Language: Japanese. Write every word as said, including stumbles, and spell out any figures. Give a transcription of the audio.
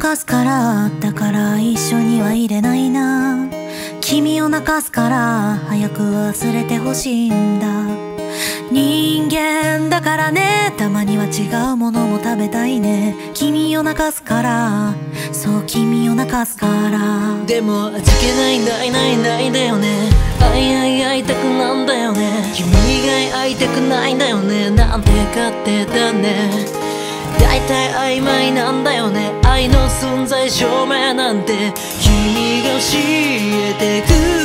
かすからだから一緒にはいれないな。君を泣かすから早く忘れてほしいんだ。人間だからね、たまには違うものも食べたいね。君を泣かすから、そう君を泣かすから。 でも味気ないないないないだよね。愛い愛い会いたくなんだよね。君以外会いたくないんだよね。なんて勝手だね。大体曖昧なんだよね。愛の存在証明なんて君が教えてく